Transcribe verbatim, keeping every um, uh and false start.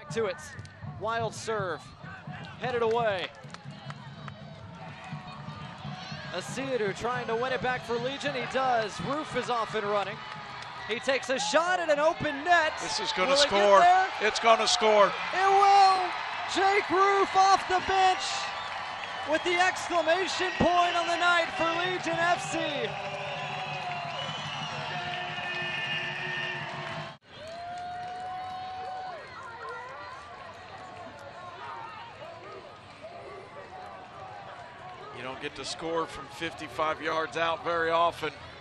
back to it. Wild serve, headed away. Asiadu trying to win it back for Legion. He does. Rufe is off and running. He takes a shot at an open net. This is going will to score. It, it's going to score. It will. Jake Rufe off the bench with the exclamation point on the night for Legion F C. You don't get to score from fifty-five yards out very often.